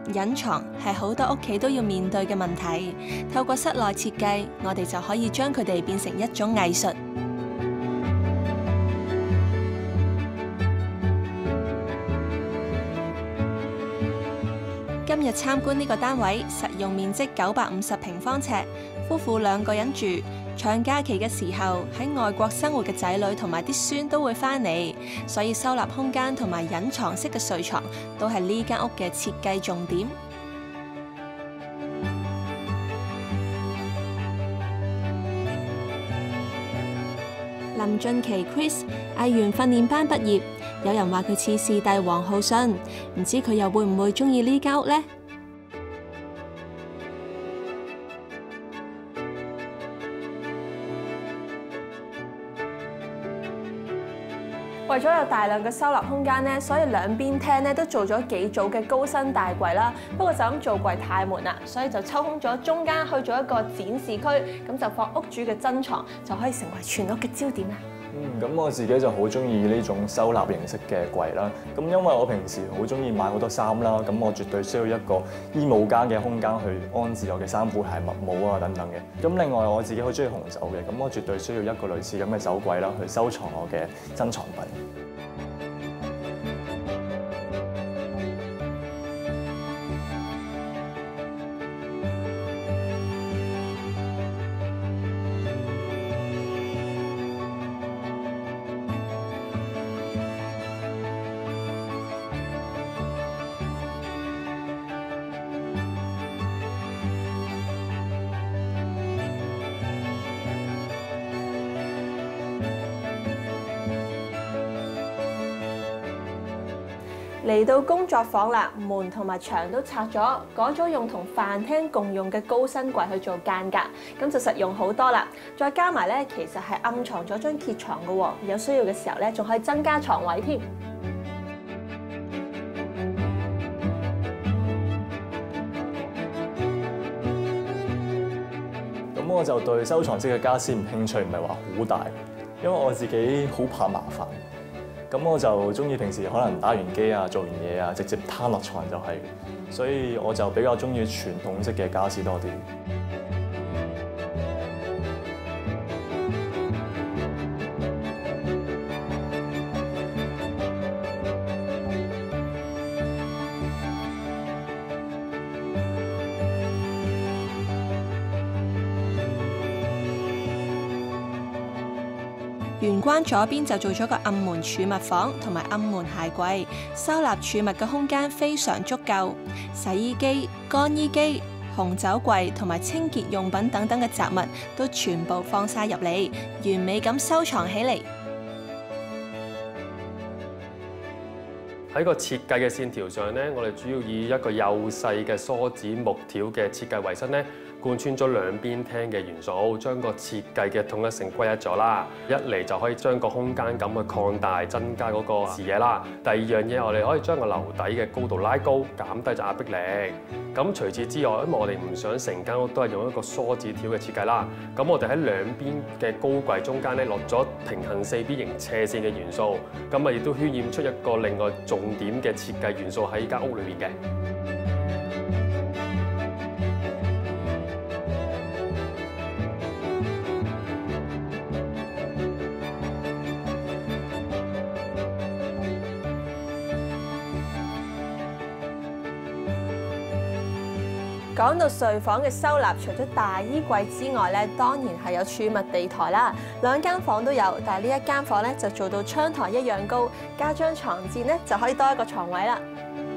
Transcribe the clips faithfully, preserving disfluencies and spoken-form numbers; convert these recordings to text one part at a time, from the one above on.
隱藏係好多屋企都要面對嘅問題。透過室內設計，我哋就可以將佢哋變成一種藝術。今日參觀呢個單位，實用面積九百五十平方尺，夫婦兩個人住。長假期嘅時候，喺外國生活嘅仔女同埋啲孫都會返嚟，所以收納空間同埋隱藏式嘅睡床都係呢間屋嘅設計重點。林俊琪 Chris 藝員訓練班畢業，有人話佢似視帝王浩信，唔知佢又會唔會鍾意呢間屋呢？為咗有大量嘅收納空間咧，所以兩邊廳咧都做咗幾組嘅高身大櫃啦。不過就咁做櫃太悶啦，所以就抽空咗中間去做一個展示區，咁就放屋主嘅珍藏，就可以成為全屋嘅焦點啦。 嗯，咁我自己就好中意呢種收納形式嘅櫃啦。咁因為我平時好中意買好多衫啦，咁我絕對需要一個衣帽間嘅空間去安置我嘅衫褲鞋襪帽啊等等嘅。咁另外我自己好中意紅酒嘅，咁我絕對需要一個類似咁嘅酒櫃啦，去收藏我嘅珍藏品。 嚟到工作房啦，門同埋牆都拆咗，改咗用同飯廳共用嘅高身櫃去做間隔，咁就實用好多啦。再加埋咧，其實係暗藏咗張揭床嘅喎，有需要嘅時候咧，仲可以增加床位添。 咁我就對收藏式嘅家私唔興趣，唔係話好大，因為我自己好怕麻煩。咁我就中意平時可能打完機啊、做完嘢啊，直接攤落床就係，所以我就比較中意傳統式嘅家私多啲。 玄關左邊就做咗個暗門儲物房同埋暗門鞋櫃，收納儲物嘅空間非常足夠。洗衣機、乾衣機、紅酒櫃同埋清潔用品等等嘅雜物都全部放晒入嚟，完美咁收藏起嚟。 喺個設計嘅線條上咧，我哋主要以一個幼細嘅梳子木條嘅設計為身咧，貫穿咗兩邊廳嘅元素，將個設計嘅統一性歸一咗啦。一嚟就可以將個空間感去擴大，增加嗰個視野啦。第二樣嘢，我哋可以將個樓底嘅高度拉高，減低咗壓迫力。咁除此之外，因為我哋唔想成間屋都係用一個梳子條嘅設計啦，咁我哋喺兩邊嘅高櫃中間咧落咗平行四邊形斜線嘅元素，咁啊亦都渲染出一個另外重點嘅設計元素喺間屋裏面嘅。 講到睡房嘅收納，除咗大衣櫃之外咧，當然係有儲物地台啦。兩間房都有，但係呢一間房咧就做到窗台一樣高，加張床墊咧就可以多一個床位啦。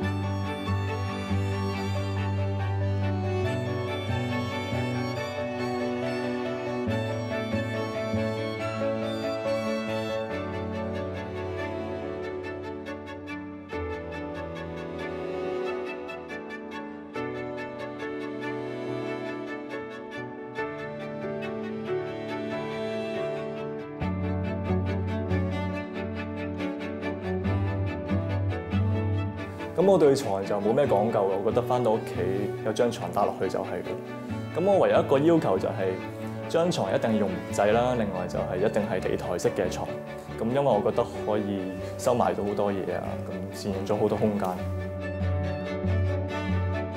咁我對床就冇咩講究，我覺得返到屋企有張床搭落去就係嘅。咁我唯一一個要求就係張床一定要用木製啦，另外就係一定係地台式嘅床。咁因為我覺得可以收埋到好多嘢啊，咁佔用咗好多空間。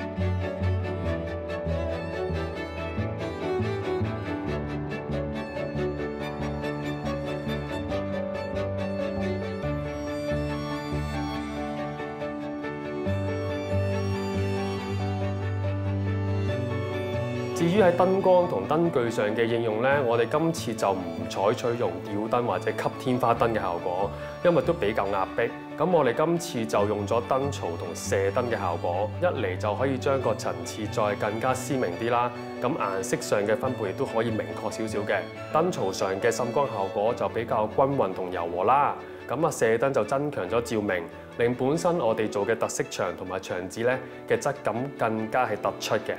至於喺燈光同燈具上嘅應用咧，我哋今次就唔採取用吊燈或者吸天花燈嘅效果，因為都比較壓迫。咁我哋今次就用咗燈槽同射燈嘅效果，一嚟就可以將個層次再更加鮮明啲啦。咁顏色上嘅分配亦都可以明確少少嘅。燈槽上嘅滲光效果就比較均勻同柔和啦。咁啊射燈就增強咗照明，令本身我哋做嘅特色牆同埋牆紙咧嘅質感更加係突出嘅。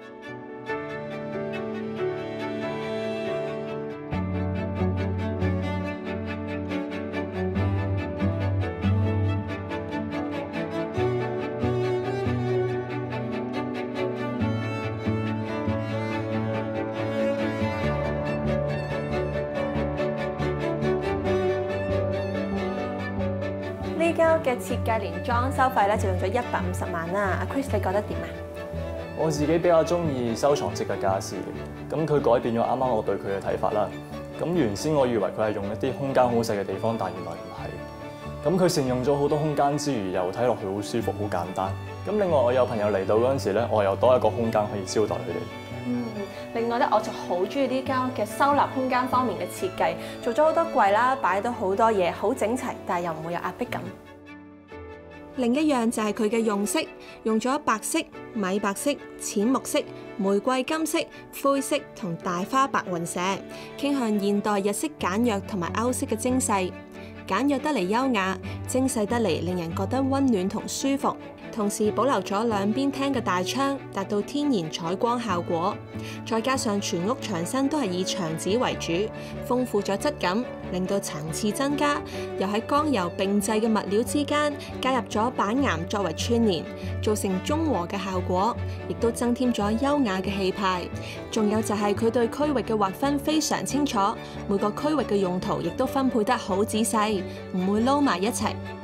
呢間屋嘅設計連裝修費咧就用咗一百五十萬啦。阿 Chris 你覺得點啊？ 我自己比較中意收藏式嘅傢俬，咁佢改變咗啱啱我對佢嘅睇法啦。咁原先我以為佢係用一啲空間好細嘅地方，但原來唔係。咁佢善用咗好多空間之餘，又睇落去好舒服、好簡單。咁另外我有朋友嚟到嗰陣時咧，我又多一個空間可以招待佢哋。 嗯，另外咧，我就好中意呢間屋嘅收納空間方面嘅設計，做咗好多櫃啦，擺到好多嘢，好整齊，但係又唔會有壓迫感。另一樣就係佢嘅用色，用咗白色、米白色、淺木色、玫瑰金色、灰色同大花白雲石，傾向現代日式簡約同埋歐式嘅精細。簡約得嚟優雅，精細得嚟令人覺得溫暖同舒服。同時保留咗兩邊廳嘅大窗，達到天然採光效果。再加上全屋牆身都係以牆紙為主，豐富咗質感，令到層次增加。又喺剛柔並濟嘅物料之間加入咗板岩作為串連，造成中和嘅效果，亦都增添咗優雅嘅氣派。仲有就係佢對區域嘅劃分非常清楚，每個區域嘅用途亦都分配得好仔細，唔會撈埋一齊。